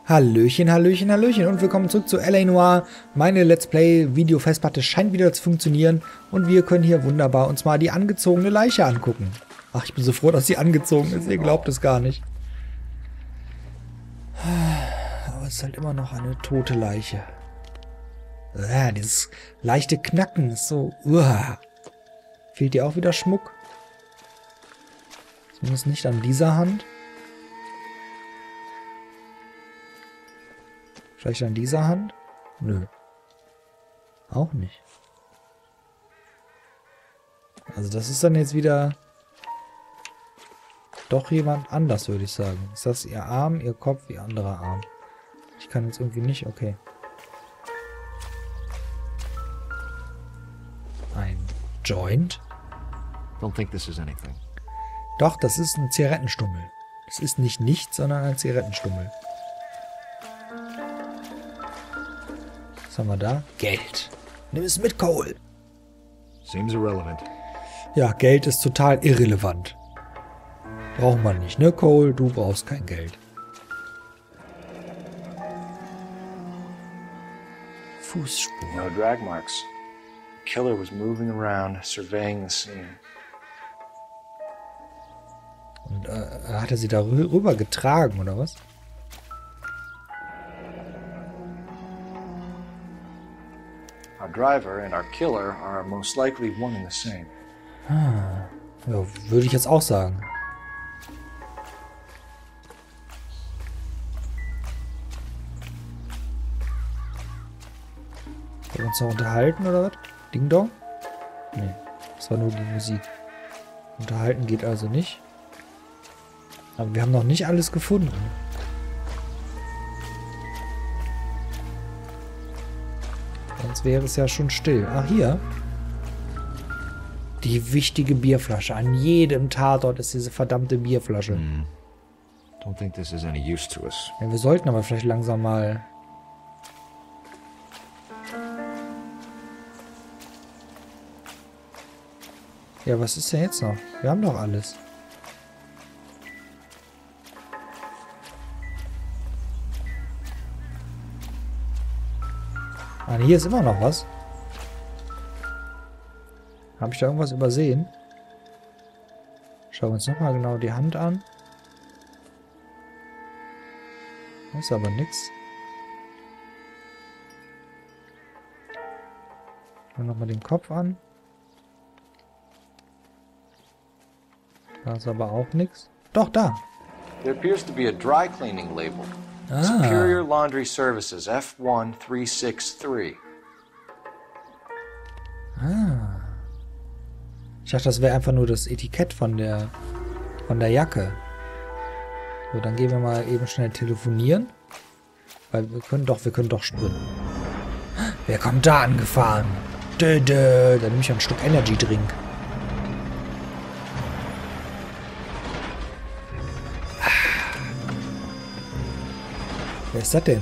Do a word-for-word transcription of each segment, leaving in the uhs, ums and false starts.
Hallöchen, Hallöchen, Hallöchen und willkommen zurück zu L A Noire. Meine Let's Play Video-Festplatte scheint wieder zu funktionieren und wir können hier wunderbar uns mal die angezogene Leiche angucken. Ach, ich bin so froh, dass sie angezogen ist, ihr glaubt es gar nicht. Aber es ist halt immer noch eine tote Leiche. Ah, dieses leichte Knacken ist so... Uah. Fehlt dir auch wieder Schmuck? Zumindest nicht an dieser Hand. Vielleicht an dieser Hand? Nö. Auch nicht. Also das ist dann jetzt wieder doch jemand anders, würde ich sagen. Ist das ihr Arm, ihr Kopf, ihr anderer Arm? Ich kann jetzt irgendwie nicht, okay. Ein Joint? Don't think this is anything. Doch, das ist ein Zigarettenstummel. Es ist nicht nichts, sondern ein Zigarettenstummel. Was haben wir da? Geld. Nimm es mit, Cole. Seems irrelevant. Ja, Geld ist total irrelevant. Braucht man nicht, ne, Cole? Du brauchst kein Geld. Fußspuren. No drag marks. The killer was moving around, surveying the scene. Und äh, hat er sie da rüber getragen, oder was? Our driver and our killer are most likely one and the same. Ah, ja, würde ich jetzt auch sagen. Wollen wir uns noch unterhalten, oder was? Ding Dong? Nee, das war nur die Musik. Unterhalten geht also nicht. Aber wir haben noch nicht alles gefunden. Sonst wäre es ja schon still. Ach, hier. Die wichtige Bierflasche. An jedem Tatort ist diese verdammte Bierflasche. Mm. Don't think this is any use to us. Ja, wir sollten aber vielleicht langsam mal... Ja, was ist denn jetzt noch? Wir haben doch alles. Ah, hier ist immer noch was. Habe ich da irgendwas übersehen? Schauen wir uns nochmal genau die Hand an. Da ist aber nichts. Schauen wir nochmal den Kopf an. Da ist aber auch nichts. Doch, da. There appears to be a dry cleaning label. Ah. Superior Laundry Services F one three six three. Ah. Ich dachte, das wäre einfach nur das Etikett von der von der Jacke. So, dann gehen wir mal eben schnell telefonieren. Weil wir können doch, wir können doch springen. Wer kommt da angefahren? Dö, dö. Da nehme ich ein Stück Energy Drink. Wer ist das denn?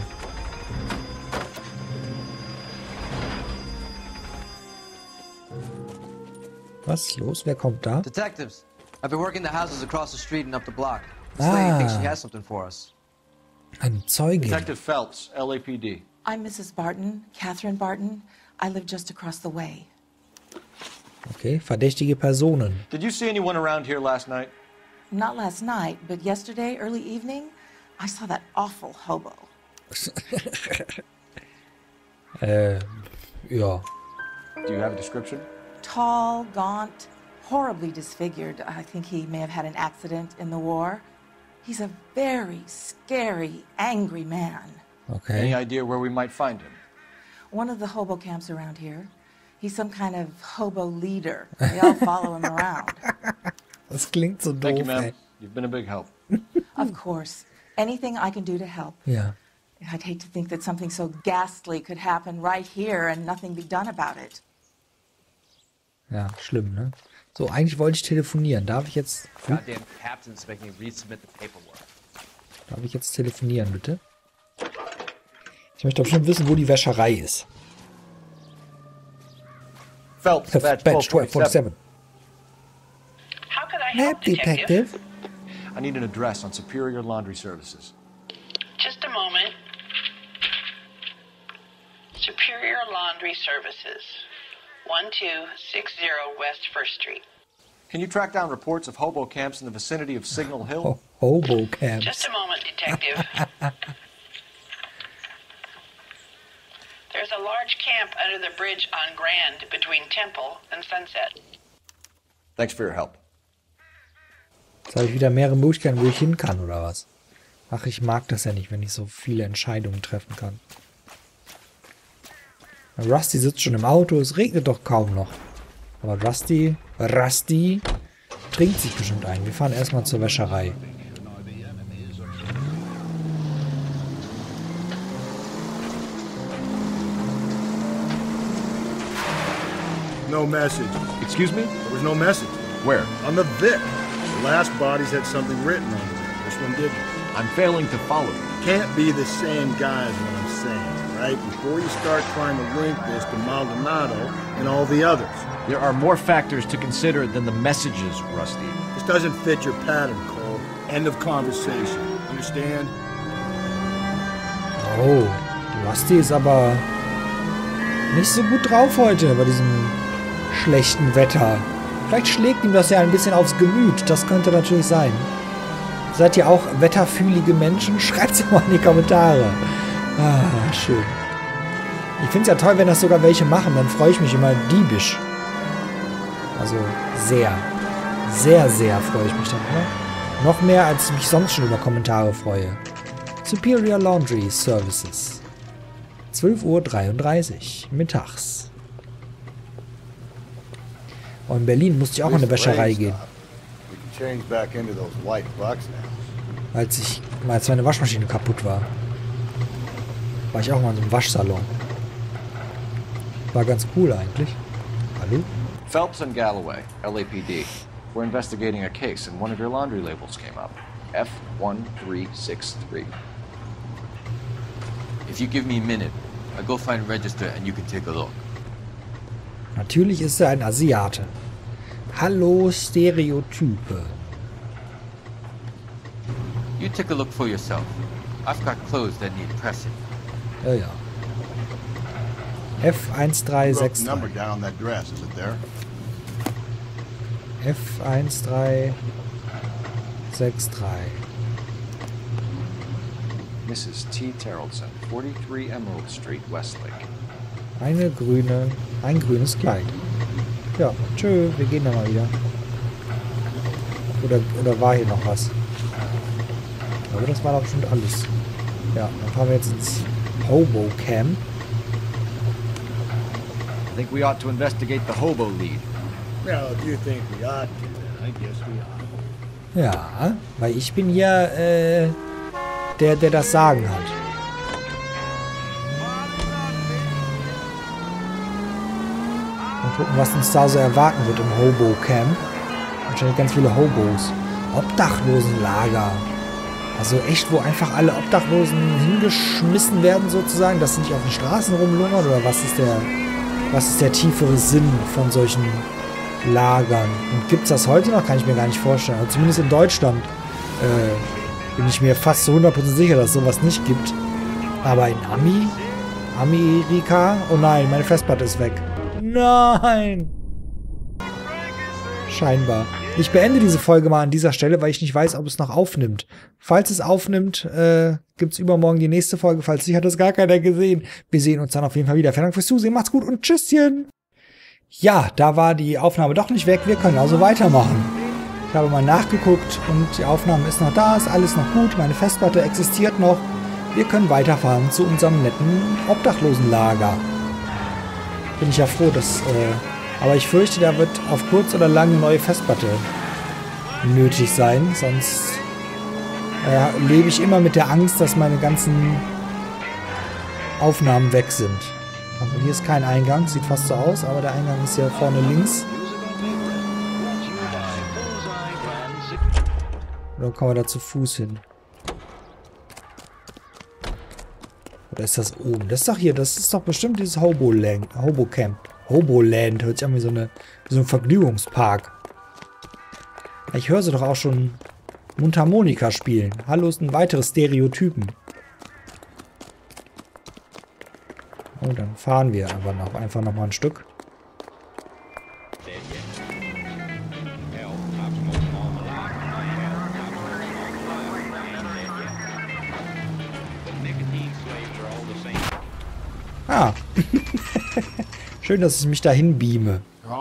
Was ist los? Wer kommt da? Detectives, I've been working the houses across the street and up the block. This Ah. lady thinks she has something for us. Eine Zeugin. Detective Phelps, L A P D. I'm Missus Barton, Catherine Barton. I live just across the way. Okay, verdächtige Personen. Did you see anyone around here last night? Not last night, but yesterday, early evening, I saw that awful hobo. äh, ja. Do you have a description? Tall, gaunt, horribly disfigured. I think he may have had an accident in the war. He's a very scary, angry man. Okay. Any idea where we might find him? One of the hobo camps around here. He's some kind of hobo leader. They all follow him around. Das klingt so Thank you, doof, ma'am. ey. You've been a big help. Of course. Anything I can do to help. Ja. I'd hate to think that something so ghastly could happen right here and nothing be done about it. Ja, schlimm, ne? So, eigentlich wollte ich telefonieren. Darf ich jetzt... Hm? Goddamn captain's making me resubmit the paperwork. Darf ich jetzt telefonieren, bitte? Ich möchte doch schon wissen, wo die Wäscherei ist. Phelps, badge Badge twelve zwölf forty-seven. siebenundvierzig. How could I help, Detective. I need an address on Superior Laundry Services. Just a moment. Superior Laundry Services, one two six zero West First Street. Can you track down reports of hobo camps in the vicinity of Signal Hill? Ho Hobo camps. Just a moment, Detective. There's a large camp under the bridge on Grand between Temple and Sunset. Thanks for your help. Jetzt habe ich wieder mehrere Möglichkeiten, wo ich hin kann, oder was? Ach, ich mag das ja nicht, wenn ich so viele Entscheidungen treffen kann. Rusty sitzt schon im Auto, es regnet doch kaum noch. Aber Rusty, Rusty trinkt sich bestimmt ein. Wir fahren erstmal zur Wäscherei. No message. Excuse me? There was no message. Where? On the Vic. The last bodies had something written on them. This one didn't. I'm failing to follow you. Can't be the same guy is what I'm saying, right? Before you start trying to link this to Maldonado and all the others. There are more factors to consider than the messages, Rusty. This doesn't fit your pattern, Cole. End of conversation. Understand? Oh, Rusty ist aber nicht so gut drauf heute bei diesem schlechten Wetter. Vielleicht schlägt ihm das ja ein bisschen aufs Gemüt. Das könnte natürlich sein. Seid ihr auch wetterfühlige Menschen? Schreibt es mal in die Kommentare. Ah, schön. Ich finde es ja toll, wenn das sogar welche machen. Dann freue ich mich immer diebisch. Also sehr, sehr, sehr freue ich mich dann immer. Noch mehr, als ich mich sonst schon über Kommentare freue. Superior Laundry Services. zwölf Uhr dreiunddreißig mittags. Und in Berlin musste ich auch in eine Wäscherei gehen. Als ich, als meine Waschmaschine kaputt war. War ich auch mal in so einem Waschsalon. War ganz cool eigentlich. Hallo? Phelps and Galloway, L A P D. We're investigating a case and one of your laundry labels came up. F one three six three. If you give me a minute, I'll go find register and you can take a look. Natürlich ist er ein Asiate. Hallo, Stereotype. You take a look for yourself. I've got clothes that need pressing. Ja, ja. F eins drei sechs drei. F eins drei sechs drei. Missus T. Terrellson, forty-three Emerald Street, Westlake. Eine grüne, ein grünes Kleid. Ja, tschö, wir gehen dann mal wieder. Oder, oder war hier noch was? Aber das war doch bestimmt alles. Ja, dann fahren wir jetzt ins Hobo Camp. I think we ought to investigate the hobo lead. Well, if you think we ought to, I guess we ought. Ja, weil ich bin hier äh, der, der das Sagen hat. Mal gucken, was uns da so erwarten wird im Hobo-Camp. Wahrscheinlich ganz viele Hobos. Obdachlosenlager. Also echt, wo einfach alle Obdachlosen hingeschmissen werden sozusagen, dass sie nicht auf den Straßen rumlungern? Oder was ist der, was ist der tiefere Sinn von solchen Lagern? Und gibt es das heute noch? Kann ich mir gar nicht vorstellen. Also zumindest in Deutschland äh, bin ich mir fast zu hundert Prozent sicher, dass es sowas nicht gibt. Aber in Ami? Amerika? Oh nein, meine Festplatte ist weg. Nein! Scheinbar. Ich beende diese Folge mal an dieser Stelle, weil ich nicht weiß, ob es noch aufnimmt. Falls es aufnimmt, äh, gibt es übermorgen die nächste Folge. Falls nicht, hat das gar keiner gesehen. Wir sehen uns dann auf jeden Fall wieder. Vielen Dank fürs Zusehen. Macht's gut und tschüsschen! Ja, da war die Aufnahme doch nicht weg. Wir können also weitermachen. Ich habe mal nachgeguckt und die Aufnahme ist noch da. Ist alles noch gut. Meine Festplatte existiert noch. Wir können weiterfahren zu unserem netten Obdachlosenlager. Bin ich ja froh, dass... Äh, aber ich fürchte, da wird auf kurz oder lang eine neue Festplatte nötig sein. Sonst äh, lebe ich immer mit der Angst, dass meine ganzen Aufnahmen weg sind. Also hier ist kein Eingang, sieht fast so aus, aber der Eingang ist hier vorne links. Oder kommen wir da zu Fuß hin? Oder ist das oben? Das ist doch hier, das ist doch bestimmt dieses Hobo-Land, Hobo-Camp. Hobo-Land, hört sich an wie so, eine, wie so ein Vergnügungspark. Ich höre sie doch auch schon Mundharmonika spielen. Hallo, ist ein weiteres Stereotypen. Und dann fahren wir aber noch einfach noch mal ein Stück. Ah. Schön, dass ich mich dahin beame.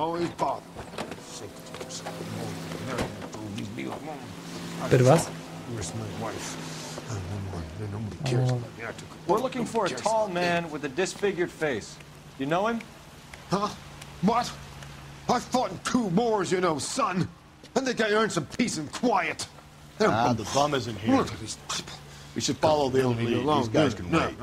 Bitte was? Oh. We're looking for a tall man with a disfigured face. You know him? Huh? What? I fought in two wars, you know, son. I think I earned some peace and quiet. Ah, the bum isn't here. Look at these people. We should follow the lead. These guys can wait.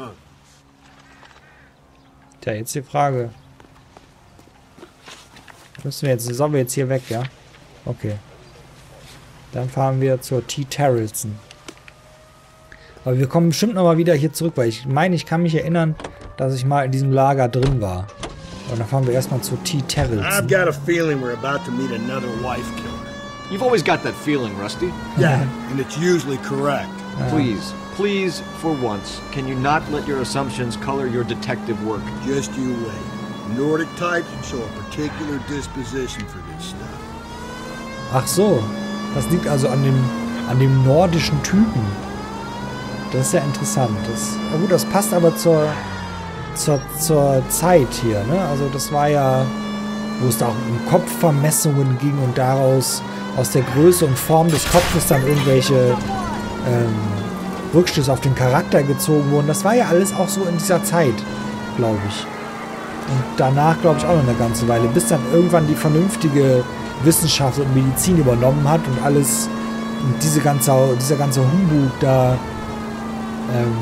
Tja, jetzt die Frage. Müssen wir jetzt, sollen wir jetzt hier weg, ja? Okay. Dann fahren wir zur T. Tarrelson. Aber wir kommen bestimmt nochmal wieder hier zurück, weil ich meine, ich kann mich erinnern, dass ich mal in diesem Lager drin war. Und dann fahren wir erstmal zu T. Tarrelson. I've got a feeling we're about to meet another wife killer. You've always got that feeling, Rusty. Yeah, and it's usually correct. Please, please, for once, can you not let your assumptions color your detective work? Just you wait. Nordic types show a particular disposition for this stuff. Ach so, das liegt also an dem, an dem nordischen Typen. Das ist ja interessant. Das, na gut, das passt aber zur, zur, zur Zeit hier, ne? Also das war ja, wo es da auch um Kopfvermessungen ging und daraus aus der Größe und Form des Kopfes dann irgendwelche ähm, Rückschlüsse auf den Charakter gezogen wurden. Das war ja alles auch so in dieser Zeit, glaube ich. Und danach, glaube ich, auch noch eine ganze Weile, bis dann irgendwann die vernünftige Wissenschaft und Medizin übernommen hat und alles, und diese ganze, dieser ganze Humbug da ähm,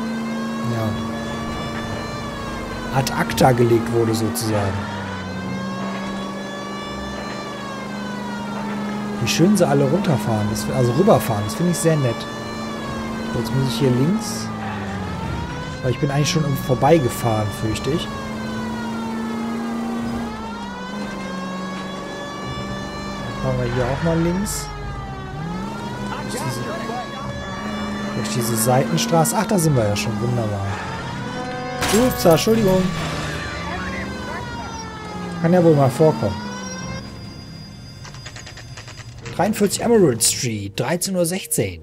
ja, ad acta gelegt wurde, sozusagen. Wie schön sie alle runterfahren, das, also rüberfahren, das finde ich sehr nett. Jetzt muss ich hier links, weil ich bin eigentlich schon vorbeigefahren, fürchte ich. Dann fahren wir hier auch mal links. Durch diese, durch diese Seitenstraße. Ach, da sind wir ja schon, wunderbar. Ups, Entschuldigung. Kann ja wohl mal vorkommen. dreiundvierzig Emerald Street, dreizehn Uhr sechzehn.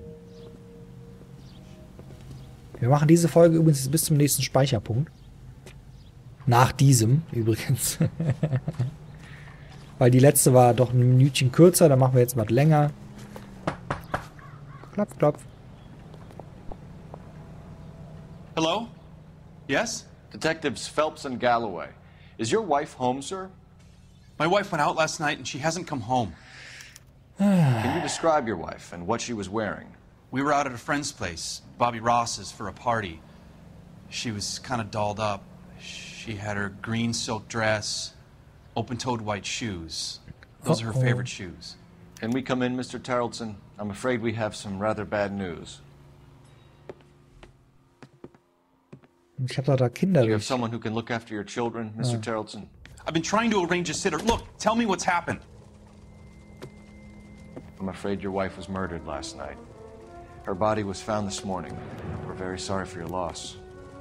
Wir machen diese Folge übrigens bis zum nächsten Speicherpunkt. Nach diesem übrigens. Weil die letzte war doch ein Minütchen kürzer, da machen wir jetzt was länger. Klopf, klopf. Hello? Yes? Detectives Phelps and Galloway. Is your wife home, sir? My wife went out last night and she hasn't come home. Can you describe your wife and what she was wearing? We were out at a friend's place, Bobby Ross's, for a party. She was kind of dolled up. She had her green silk dress, open-toed white shoes. Those are her favorite shoes. Can we come in, Mister Tarleton? I'm afraid we have some rather bad news. Ich habe da Kinder. Do you have someone who can look after your children, Mister Tarleton? I've been trying to arrange a sitter. Look, tell me what's happened. I'm afraid your wife was murdered last night. Her body was found this morning. We're very sorry for your loss.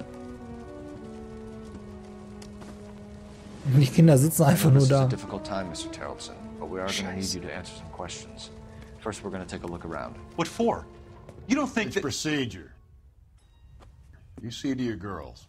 Die Kinder sitzen einfach nur This is da. a difficult time, Mister Tarleton, but we are going to need you to answer some questions. First, we're going to take a look around. What for? You don't think It's that... procedure. You see to your girls.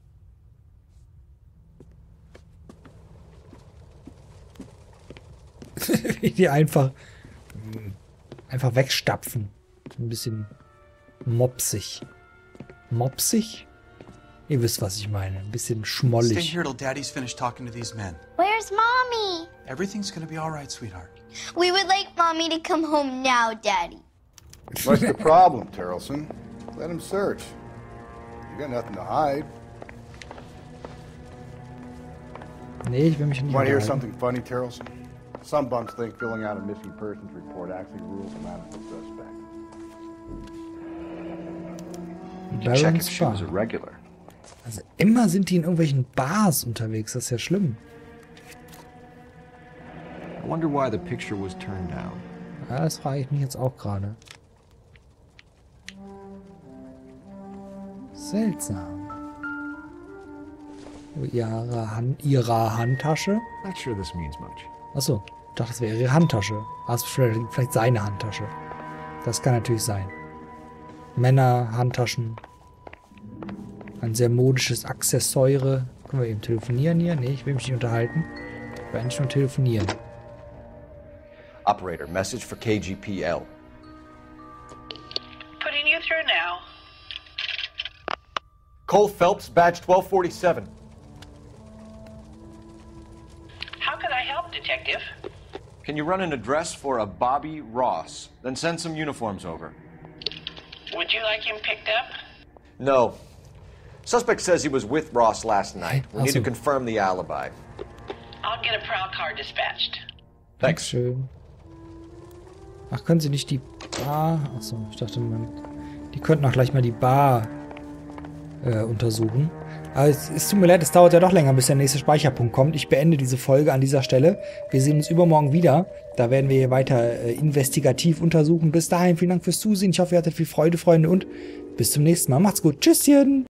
Wie die einfach einfach wegstapfen. Ein bisschen mopsig. Mopsig? Ihr wisst, was ich meine. Ein bisschen Stay schmollig. here till Daddy's finished talking to these men. Where's Mommy? Everything's gonna be all right, sweetheart. We would like Mommy to come home now, Daddy. What's the problem, Tarleton? Let him search. You got nothing to hide. Nee, ich will mich nicht Want to hear unterhalten. something funny, Tarleton? Some bums think filling out a missing persons report actually rules them out as a suspect. Did you check Baron's if she was a Bar. regular? Also immer sind die in irgendwelchen Bars unterwegs. Das ist ja schlimm. I wonder why the picture was turned down. Ja, das frage ich mich jetzt auch gerade. Seltsam. ihrer, Han ihrer Handtasche. Not sure this means much. Achso, ich dachte, das wäre ihre Handtasche. Also vielleicht, vielleicht seine Handtasche. Das kann natürlich sein. Männer, Handtaschen. Ein sehr modisches Accessoire. Können wir eben telefonieren hier? Nee, ich will mich nicht unterhalten. Ich will eigentlich nur telefonieren. Operator, message for K G P L. Putting you through now. Cole Phelps, badge twelve forty-seven. How can I help, Detective? Can you run an address for a Bobby Ross? Then send some uniforms over. Would you like him picked up? No. Suspect says he was with Ross last night. We need to confirm the alibi. I'll get a prowl car dispatched. Thanks. Schön. Ach, können Sie nicht die Bar... Achso, ich dachte, man, die könnten auch gleich mal die Bar äh, untersuchen. Aber es, es tut mir leid, es dauert ja doch länger, bis der nächste Speicherpunkt kommt. Ich beende diese Folge an dieser Stelle. Wir sehen uns übermorgen wieder. Da werden wir hier weiter äh, investigativ untersuchen. Bis dahin, vielen Dank fürs Zusehen. Ich hoffe, ihr hattet viel Freude, Freunde, und bis zum nächsten Mal. Macht's gut. Tschüsschen!